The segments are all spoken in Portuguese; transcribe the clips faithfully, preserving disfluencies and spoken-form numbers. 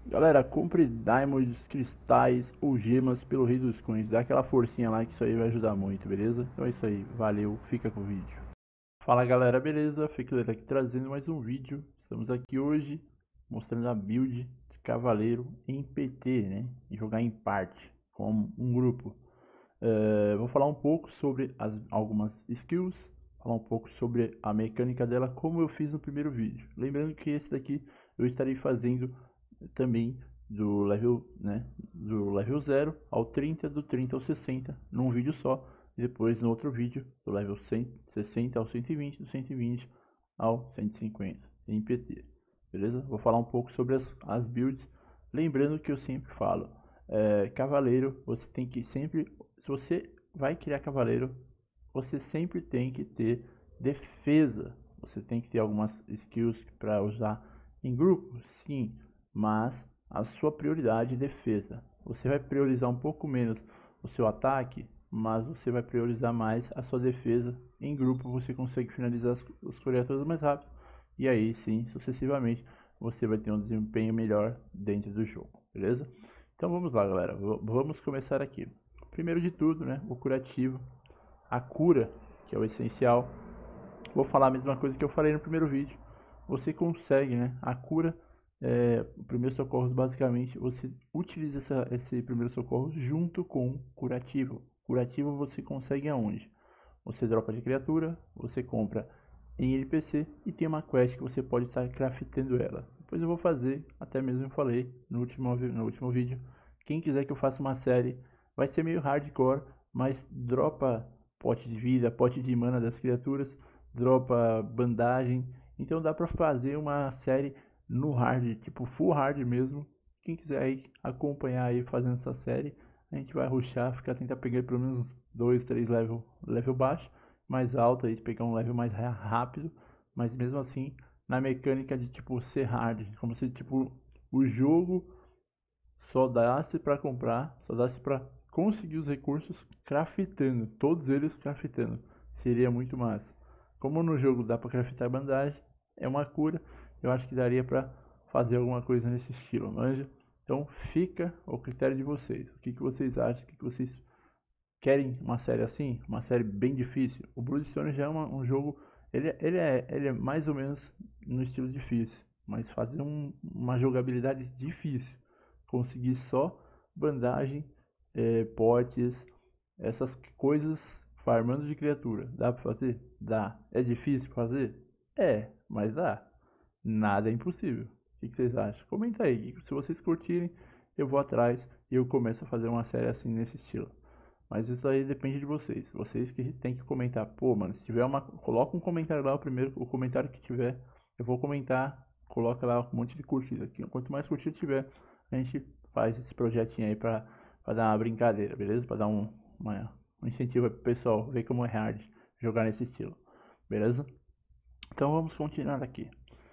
Galera, compre diamonds, cristais ou gemas pelo Rei dos Coins. Dá aquela forcinha lá que isso aí vai ajudar muito, beleza? Então é isso aí, valeu, fica com o vídeo. Fala galera, beleza? Fiqueira aqui trazendo mais um vídeo. Estamos aqui hoje mostrando a build de cavaleiro em P T, né? E jogar em parte, como um grupo. Uh, vou falar um pouco sobre as, algumas skills, falar um pouco sobre a mecânica dela, como eu fiz no primeiro vídeo. Lembrando que esse daqui eu estarei fazendo também do level, né, do level zero ao trinta, do trinta ao sessenta, num vídeo só. E depois no outro vídeo, do level cem, sessenta ao cento e vinte, do cento e vinte ao cento e cinquenta, em P T. Beleza? Vou falar um pouco sobre as, as builds. Lembrando que eu sempre falo, é, cavaleiro, você tem que sempre, se você vai criar cavaleiro, você sempre tem que ter defesa. Você tem que ter algumas skills para usar em grupo, sim, mas a sua prioridade é defesa. Você vai priorizar um pouco menos o seu ataque, mas você vai priorizar mais a sua defesa. Em grupo você consegue finalizar as, as criaturas mais rápido, e aí sim, sucessivamente, você vai ter um desempenho melhor dentro do jogo, beleza? Então vamos lá, galera, v vamos começar aqui. Primeiro de tudo, né, o curativo, a cura, que é o essencial. Vou falar a mesma coisa que eu falei no primeiro vídeo. Você consegue, né, a cura, é, o primeiro socorro, basicamente, você utiliza essa, esse primeiro socorro junto com curativo. Curativo você consegue aonde? Você dropa de criatura, você compra em N P C e tem uma quest que você pode estar craftando ela. Depois eu vou fazer, até mesmo eu falei no último, no último vídeo, quem quiser que eu faça uma série, vai ser meio hardcore, mas dropa pote de vida, pote de mana das criaturas, dropa bandagem, então dá pra fazer uma série no hard, tipo full hard mesmo. Quem quiser aí acompanhar aí fazendo essa série, a gente vai rushar, ficar tentar pegar pelo menos dois, três level, level baixo, mais alto aí, pegar um level mais rápido, mas mesmo assim na mecânica de tipo ser hard, como se tipo o jogo só dá-se para comprar, só dá-se para conseguir os recursos craftando, todos eles craftando. Seria muito massa. Como no jogo dá para craftar bandagem, é uma cura, eu acho que daria para fazer alguma coisa nesse estilo, manja? Então fica ao critério de vocês. O que, que vocês acham? O que, que vocês querem uma série assim? Uma série bem difícil? O Bloodstone já é uma, um jogo, ele, ele, é, ele é mais ou menos no estilo difícil, mas fazer um, uma jogabilidade difícil, conseguir só bandagem, é, potes, essas coisas farmando de criatura. Dá pra fazer? Dá. É difícil fazer? É, mas dá. Nada é impossível. O que, que vocês acham? Comenta aí. Se vocês curtirem, eu vou atrás e eu começo a fazer uma série assim nesse estilo. Mas isso aí depende de vocês. Vocês que tem que comentar. Pô, mano, se tiver uma. Coloca um comentário lá, o primeiro, o comentário que tiver, eu vou comentar. Coloca lá um monte de curtida aqui. Quanto mais curtida tiver, a gente faz esse projetinho aí pra, pra dar uma brincadeira, beleza? Pra dar um, uma, um incentivo aí pro pessoal ver como é hard jogar nesse estilo, beleza? Então vamos continuar aqui.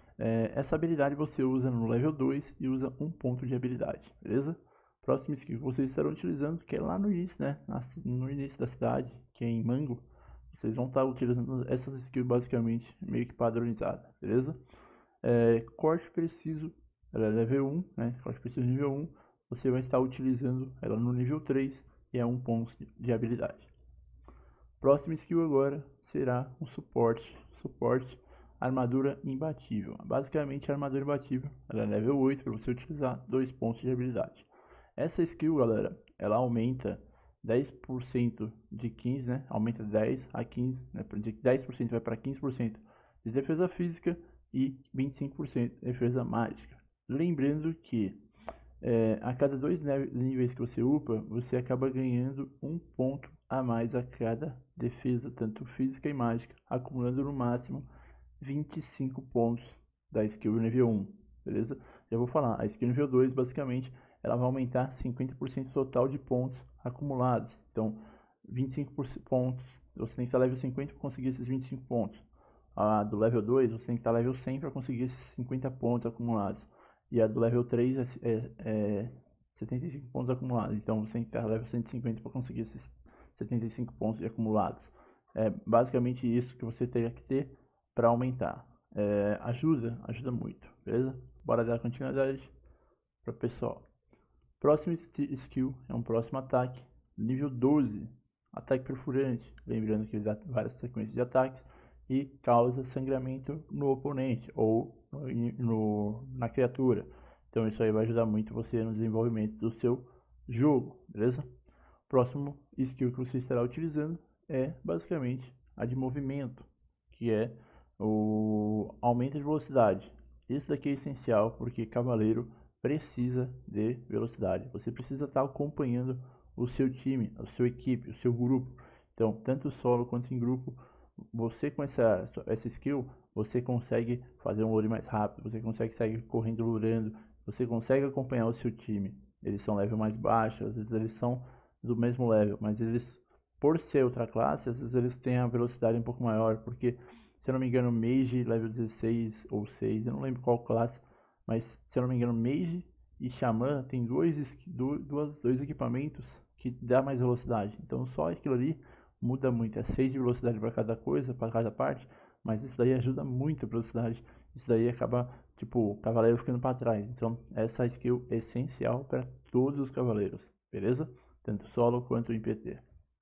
É, essa habilidade você usa no level dois e usa um ponto de habilidade, beleza? Próxima skill que vocês estarão utilizando, que é lá no início, né? No início da cidade, que é em Mango. Vocês vão estar utilizando essas skills basicamente meio que padronizadas, beleza? É, corte preciso, ela é level um, né? Corte preciso nível um. Você vai estar utilizando ela no nível três e é um ponto de habilidade. Próxima skill agora será um suporte. Suporte, armadura imbatível. Basicamente, a armadura imbatível, ela é level oito para você utilizar dois pontos de habilidade. Essa skill, galera, ela aumenta dez por cento de quinze, né? Aumenta dez a quinze, né? De dez por cento vai para quinze por cento de defesa física e vinte e cinco por cento de defesa mágica. Lembrando que é, a cada dois níveis que você upa, você acaba ganhando um ponto a mais a cada defesa, tanto física e mágica, acumulando no máximo vinte e cinco pontos da skill nível um, beleza? Já vou falar, a skill nível dois, basicamente, ela vai aumentar cinquenta por cento total de pontos acumulados. Então, vinte e cinco pontos, você tem que estar level cinquenta para conseguir esses vinte e cinco pontos. A do level dois, você tem que estar level cem para conseguir esses cinquenta pontos acumulados. E a do level três é, é, é setenta e cinco pontos acumulados. Então você tem que estar level cento e cinquenta para conseguir esses setenta e cinco pontos acumulados. É basicamente isso que você teria que ter para aumentar. É, ajuda, ajuda muito, beleza? Bora dar continuidade. para o pessoal. Próximo skill é um próximo ataque, nível doze, ataque perfurante, lembrando que ele dá várias sequências de ataques e causa sangramento no oponente ou no, no, na criatura. Então isso aí vai ajudar muito você no desenvolvimento do seu jogo, beleza? Próximo skill que você estará utilizando é basicamente a de movimento, que é o aumento de velocidade. Isso daqui é essencial porque cavaleiro precisa de velocidade. Você precisa estar acompanhando o seu time, a sua equipe, o seu grupo. Então, tanto solo quanto em grupo, você com essa, essa skill, você consegue fazer um lure mais rápido, você consegue sair correndo lurando, você consegue acompanhar o seu time. Eles são level mais baixo, às vezes eles são do mesmo level, mas eles, por ser outra classe, às vezes eles têm a velocidade um pouco maior, porque, se eu não me engano, Mage level dezesseis ou seis, eu não lembro qual classe, mas se eu não me engano, Mage e Xamã tem dois, dois, dois equipamentos que dá mais velocidade, então só aquilo ali muda muito, é seis de velocidade para cada coisa, para cada parte, mas isso daí ajuda muito a velocidade, isso daí acaba, tipo, o cavaleiro ficando para trás, então essa skill é essencial para todos os cavaleiros, beleza? Tanto solo quanto em P T.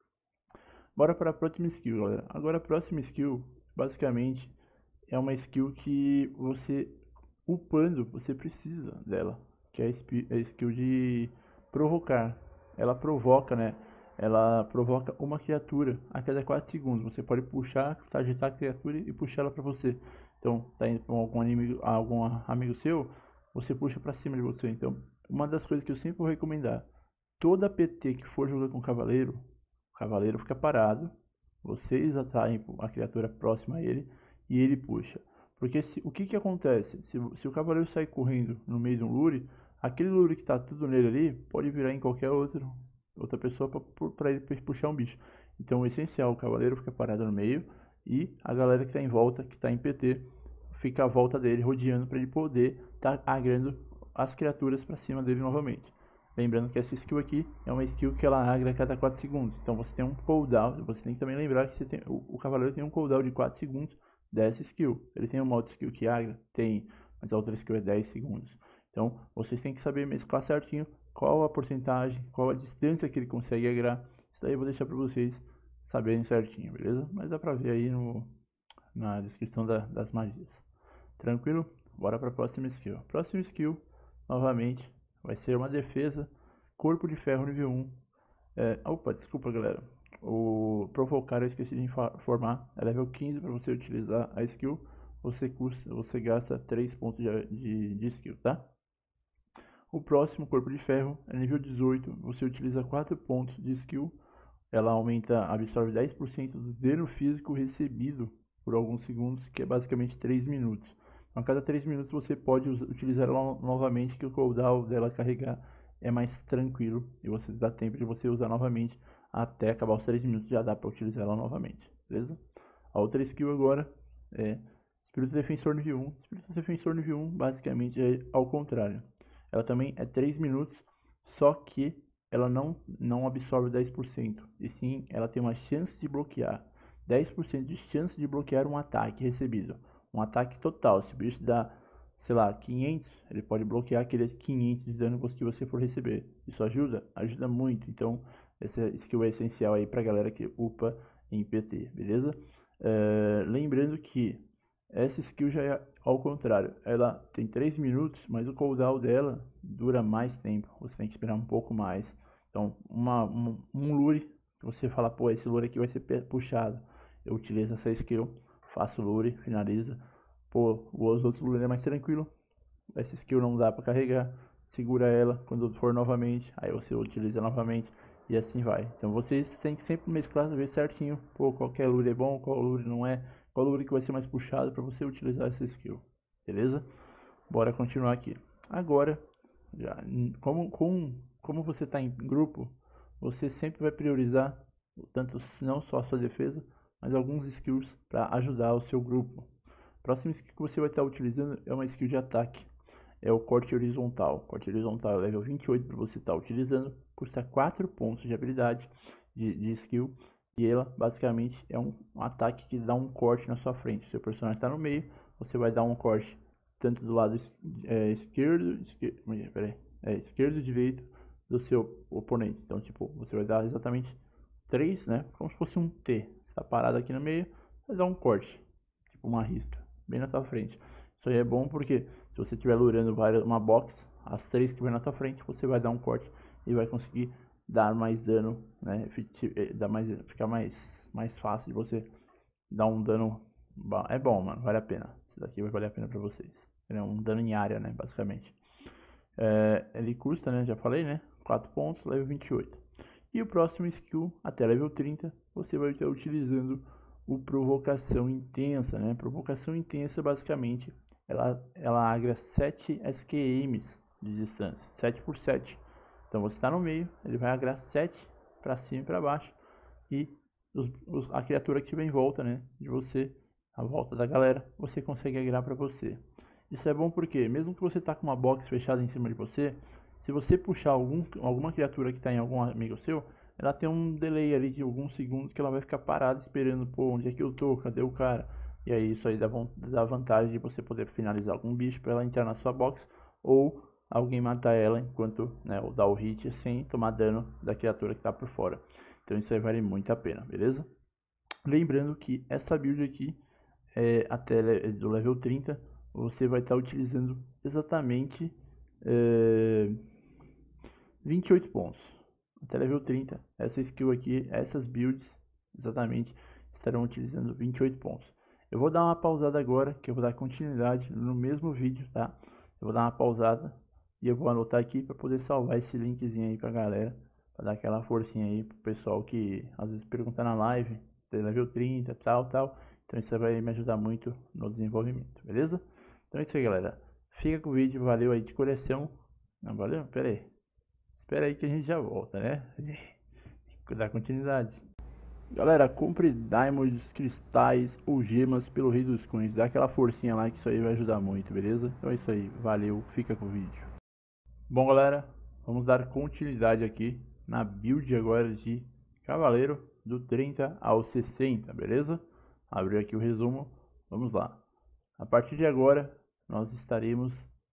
Bora para a próxima skill, galera. Agora a próxima skill, basicamente, é uma skill que você, upando, você precisa dela, que é a skill de provocar. Ela provoca, né? Ela provoca uma criatura a cada quatro segundos. Você pode puxar, agitar a criatura e puxar ela para você. Então, tá indo com algum amigo, algum amigo seu, você puxa para cima de você. Então, uma das coisas que eu sempre vou recomendar, toda P T que for jogar com o cavaleiro, o cavaleiro fica parado, vocês atraem a criatura próxima a ele e ele puxa. Porque se, o que que acontece? Se, se o cavaleiro sair correndo no meio de um lure, aquele lure que está tudo nele ali pode virar em qualquer outro, outra pessoa para ele puxar um bicho. Então o essencial, o cavaleiro fica parado no meio e a galera que está em volta, que está em P T, fica à volta dele rodeando para ele poder estar tá agrando as criaturas para cima dele novamente. Lembrando que essa skill aqui é uma skill que ela agra a cada quatro segundos. Então você tem um cooldown. Você tem que também lembrar que você tem, o, o cavaleiro tem um cooldown de quatro segundos dessa skill. Ele tem uma outra skill que agra? Tem. Mas a outra skill é dez segundos. Então vocês têm que saber mesclar certinho qual a porcentagem, qual a distância que ele consegue agrar. Isso daí eu vou deixar para vocês saberem certinho, beleza? Mas dá pra ver aí no, na descrição da, das magias. Tranquilo? Bora para a próxima skill. Próxima skill, novamente, vai ser uma defesa, corpo de ferro nível um. É, opa, desculpa galera. O provocar eu esqueci de informar, é level quinze para você utilizar a skill. Você, custa, você gasta três pontos de, de, de skill, tá? O próximo, corpo de ferro, é nível dezoito. Você utiliza quatro pontos de skill. Ela aumenta, absorve dez por cento do dano físico recebido por alguns segundos, que é basicamente três minutos. A cada três minutos você pode utilizar ela novamente, que o cooldown dela carregar é mais tranquilo e você dá tempo de você usar novamente até acabar os três minutos, já dá para utilizar ela novamente, beleza? A outra skill agora é Espírito Defensor nível um. Espírito Defensor nível um basicamente é ao contrário. Ela também é três minutos, só que ela não, não absorve dez por cento, e sim ela tem uma chance de bloquear, dez por cento de chance de bloquear um ataque recebido. Um ataque total, se o bicho dá, sei lá, quinhentos, ele pode bloquear aqueles quinhentos de dano que você for receber. Isso ajuda? Ajuda muito. Então, essa skill é essencial aí pra galera que upa em P T, beleza? Uh, lembrando que essa skill já é ao contrário. Ela tem três minutos, mas o cooldown dela dura mais tempo. Você tem que esperar um pouco mais. Então, uma, um, um lure, você fala, pô, esse lure aqui vai ser puxado. Eu utilizo essa skill. Faço lure, finaliza. Pô, os outros lures é mais tranquilo. Essa skill não dá para carregar. Segura ela quando for novamente. Aí você utiliza novamente. E assim vai. Então vocês têm que sempre mesclar, ver certinho. Pô, qualquer lure é bom, qual lure não é. Qual lure que vai ser mais puxado para você utilizar essa skill. Beleza? Bora continuar aqui. Agora, já, como, com, como você está em grupo, você sempre vai priorizar tanto não só a sua defesa, mas alguns skills para ajudar o seu grupo. A próxima skill que você vai estar utilizando é uma skill de ataque. É o corte horizontal. Corte horizontal é level vinte e oito para você estar utilizando. Custa quatro pontos de habilidade de, de skill. E ela basicamente é um, um ataque que dá um corte na sua frente. Se o seu personagem está no meio, você vai dar um corte tanto do lado é, esquerdo, esquerdo, peraí, esquerdo e direito do seu oponente. Então, tipo, você vai dar exatamente três, né? Como se fosse um T. Você tá parado aqui no meio, vai dar um corte, tipo uma risca, bem na sua frente. Isso aí é bom porque se você estiver lurando uma box, as três que vem na sua frente, você vai dar um corte e vai conseguir dar mais dano, né? Dar mais, ficar mais, mais fácil de você dar um dano. É bom, mano, vale a pena. Isso daqui vai valer a pena pra vocês. É um dano em área, né, basicamente. É, ele custa, né, já falei, né, quatro pontos, level vinte e oito. E o próximo skill, até level trinta, você vai estar utilizando o Provocação Intensa, né? Provocação Intensa, basicamente, ela, ela agra sete S Q Ms de distância, sete por sete. Então você está no meio, ele vai agrar sete para cima e para baixo, e os, os, a criatura que estiver em volta, né, de você, a volta da galera, você consegue agrar para você. Isso é bom porque, mesmo que você tá com uma box fechada em cima de você, se você puxar algum, alguma criatura que está em algum amigo seu, ela tem um delay ali de alguns segundos que ela vai ficar parada esperando, pô, onde é que eu tô, cadê o cara? E aí isso aí dá, dá vantagem de você poder finalizar algum bicho para ela entrar na sua box, ou alguém matar ela enquanto, né, ou dar o hit sem tomar dano da criatura que está por fora. Então isso aí vale muito a pena, beleza? Lembrando que essa build aqui, é, até do level trinta, você vai estar utilizando exatamente é, vinte e oito pontos. Até level trinta, essa skill aqui, essas builds, exatamente, estarão utilizando vinte e oito pontos. Eu vou dar uma pausada agora, que eu vou dar continuidade no mesmo vídeo, tá? Eu vou dar uma pausada e eu vou anotar aqui para poder salvar esse linkzinho aí pra galera, para dar aquela forcinha aí pro pessoal que às vezes pergunta na live, tem level trinta, tal, tal. Então isso vai me ajudar muito no desenvolvimento, beleza? Então é isso aí, galera. Fica com o vídeo, valeu aí de coração. Não, valeu? Pera aí. Espera aí que a gente já volta, né? Dar continuidade. Galera, compre diamonds, cristais ou gemas pelo Rei dos Coins. Dá aquela forcinha lá que isso aí vai ajudar muito, beleza? Então é isso aí. Valeu, fica com o vídeo. Bom, galera, vamos dar continuidade aqui na build agora de Cavaleiro do trinta ao sessenta, beleza? Abriu aqui o resumo. Vamos lá. A partir de agora, nós estaremos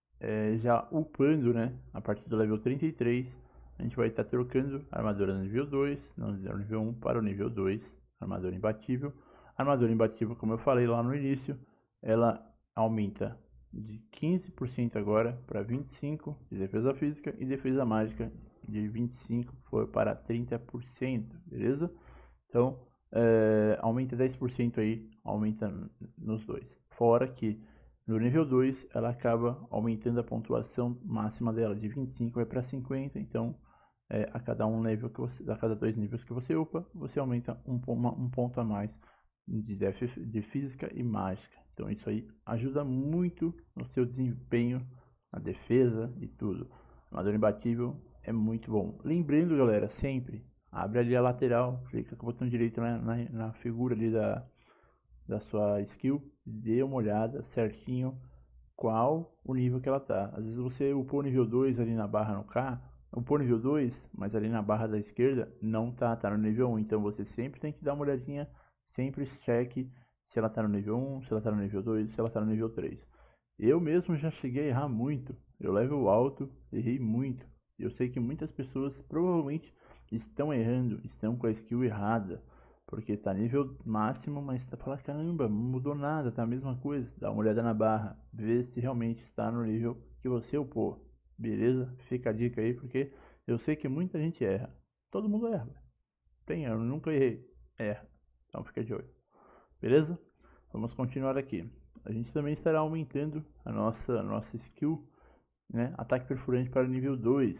é, já upando, né? A partir do level trinta e três, a gente vai estar trocando armadura no nível dois, não do nível um para o nível dois, armadura imbatível. Armadura imbatível, como eu falei lá no início, ela aumenta de quinze por cento agora para vinte e cinco por cento de defesa física e defesa mágica de vinte e cinco por cento foi para trinta por cento, beleza? Então, é, aumenta dez por cento aí, aumenta nos dois. Fora que no nível dois ela acaba aumentando a pontuação máxima dela de vinte e cinco vai para cinquenta, então é, a cada um nível que você, a cada dois níveis que você upa, você aumenta um, uma, um ponto a mais de, def, de física e mágica. Então isso aí ajuda muito no seu desempenho, na defesa e tudo. Armadura imbatível é muito bom. Lembrando, galera, sempre abre ali a lateral, clica com o botão direito na, na, na figura ali da, da sua skill, dê uma olhada certinho qual o nível que ela tá. Às vezes você upou nível dois ali na barra no K, upou nível dois, mas ali na barra da esquerda não tá, tá no nível um. Então você sempre tem que dar uma olhadinha, sempre cheque se ela tá no nível um, se ela tá no nível dois, se ela tá no nível três. Eu mesmo já cheguei a errar muito. Eu level alto, errei muito. Eu sei que muitas pessoas provavelmente estão errando, estão com a skill errada, porque tá nível máximo, mas tá falando, caramba, não mudou nada, tá a mesma coisa. Dá uma olhada na barra, vê se realmente está no nível que você upou. Beleza? Fica a dica aí, porque eu sei que muita gente erra. Todo mundo erra. Tem erro, nunca errei. Erra. Então fica de olho. Beleza? Vamos continuar aqui. A gente também estará aumentando a nossa, a nossa skill, né? Ataque perfurante para o nível dois.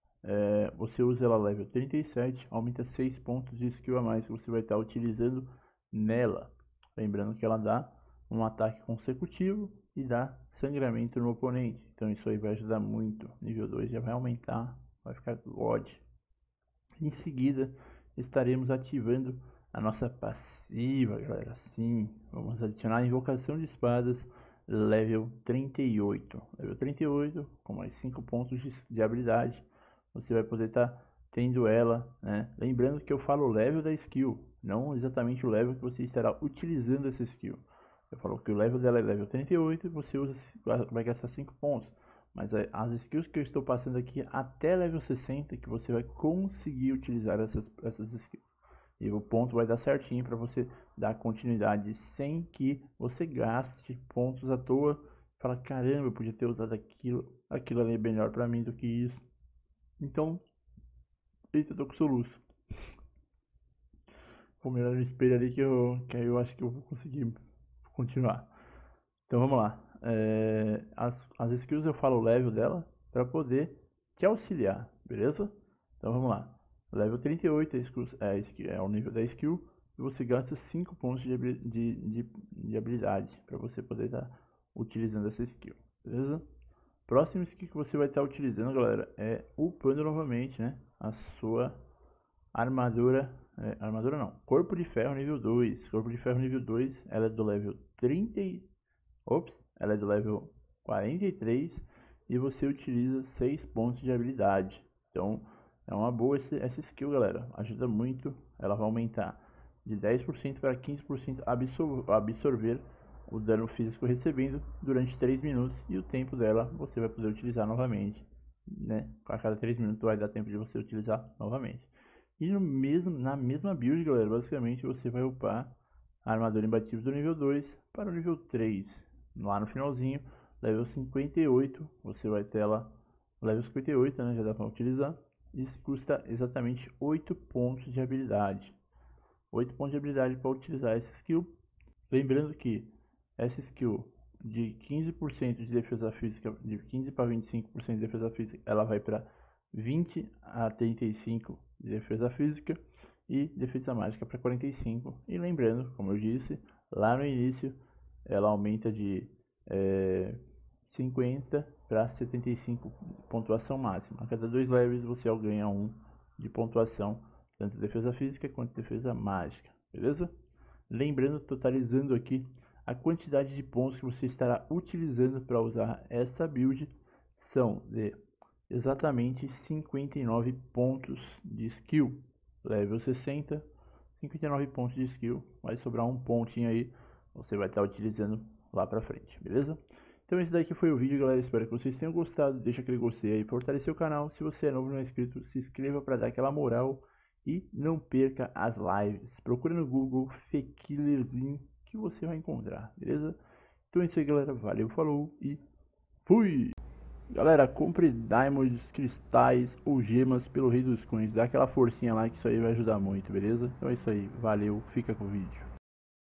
É, você usa ela level trinta e sete, aumenta seis pontos de skill a mais que você vai estar utilizando nela. Lembrando que ela dá um ataque consecutivo e dá sangramento no oponente. Então isso aí vai ajudar muito. Nível dois já vai aumentar, vai ficar God. Em seguida estaremos ativando a nossa passiva, galera. Sim, vamos adicionar a invocação de espadas level trinta e oito. Level trinta e oito, com mais cinco pontos de, de habilidade. Você vai poder estar tá tendo ela, né? Lembrando que eu falo o level da skill, não exatamente o level que você estará utilizando essa skill. Eu falo que o level dela é level trinta e oito e você usa, vai gastar cinco pontos. mas as skills que eu estou passando aqui até level sessenta que você vai conseguir utilizar essas, essas skills. E o ponto vai dar certinho para você dar continuidade sem que você gaste pontos à toa. Fala, caramba, eu podia ter usado aquilo, aquilo ali é melhor para mim do que isso. Então, eita, tô com soluço. Vou mirar no espelho ali que eu, que eu acho que eu vou conseguir continuar. Então vamos lá. É, as, as skills eu falo o level dela para poder te auxiliar, beleza? Então vamos lá. Level trinta e oito é, skill, é, skill, é o nível da skill e você gasta cinco pontos de, de, de, de habilidade para você poder estar tá utilizando essa skill, beleza? Próximo skill que você vai estar tá utilizando, galera, é upando novamente, né? A sua armadura, é, armadura não, corpo de ferro nível dois. Corpo de ferro nível dois, ela é do level trinta e Ops, ela é do level quarenta e três e você utiliza seis pontos de habilidade. Então é uma boa esse, essa skill, galera. Ajuda muito. Ela vai aumentar de dez por cento para quinze por cento absor absorver o dano físico recebendo durante três minutos. E o tempo dela você vai poder utilizar novamente, né? A cada três minutos vai dar tempo de você utilizar novamente. E no mesmo, na mesma build, galera, basicamente você vai upar a armadura imbatível do nível dois para o nível três. Lá no finalzinho, level cinquenta e oito, você vai ter ela, level cinquenta e oito, né, já dá para utilizar. Isso custa exatamente oito pontos de habilidade. oito pontos de habilidade para utilizar essa skill. Lembrando que essa skill de quinze por cento de defesa física, de quinze para vinte e cinco por cento de defesa física, ela vai para vinte a trinta e cinco de defesa física e defesa mágica para quarenta e cinco. E lembrando, como eu disse lá no início, ela aumenta de é, cinquenta para setenta e cinco pontuação máxima. A cada dois levels você ganha um de pontuação, tanto defesa física quanto defesa mágica, beleza? Lembrando, totalizando aqui a quantidade de pontos que você estará utilizando para usar essa build são de exatamente cinquenta e nove pontos de skill. Level sessenta, cinquenta e nove pontos de skill, vai sobrar um pontinho aí, você vai estar utilizando lá pra frente, beleza? Então esse daqui foi o vídeo, galera, espero que vocês tenham gostado, deixa aquele gostei aí, fortalecer o canal, se você é novo e não é inscrito, se inscreva para dar aquela moral e não perca as lives, procura no Google Fekillerzinho que você vai encontrar, beleza? Então é isso aí, galera, valeu, falou e fui! Galera, compre diamonds, cristais ou gemas pelo Rei dos Coins. Dá aquela forcinha lá que isso aí vai ajudar muito, beleza? Então é isso aí. Valeu, fica com o vídeo.